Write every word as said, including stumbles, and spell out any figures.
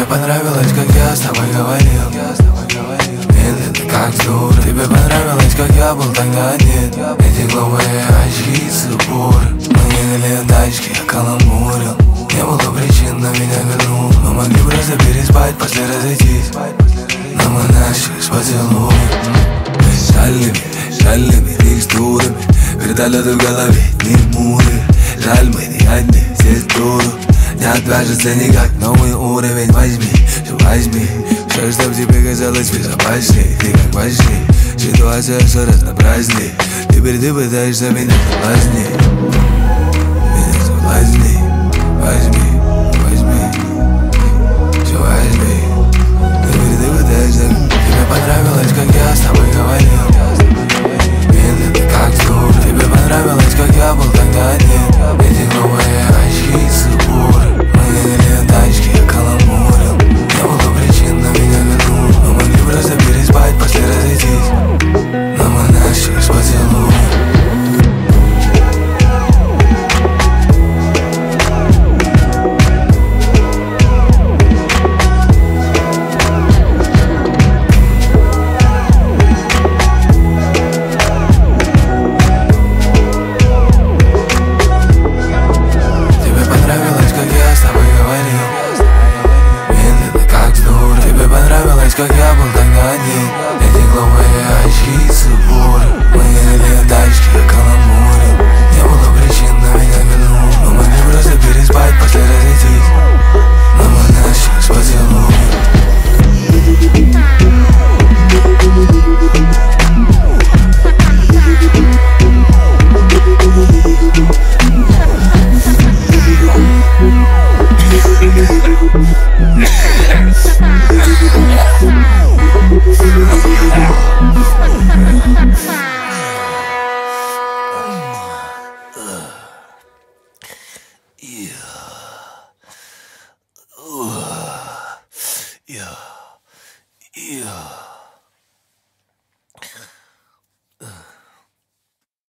понравилось, как я с тобой говорил, медленно, как дура. Тебе понравилось, как я был тогда одет. Эти голубые очки и цепуры. Мы ехали в тачке, я каламбурил. Не было причин, но меня вернул. Мы могли просто переспать, после разойтись. Но мы начали с поцелуя. Жальными, жальными текстурами. Вертолеты в голове, не муры. Жаль, мы не одни, здесь дура. Не отвяжется никак, новый уровень возьми, все возьми. Все, чтоб тебе казалось безопасней. Ты как важней, ситуация все разнообразней. Теперь ты пытаешься меня соблазнить. Меня соблазнить, возьми.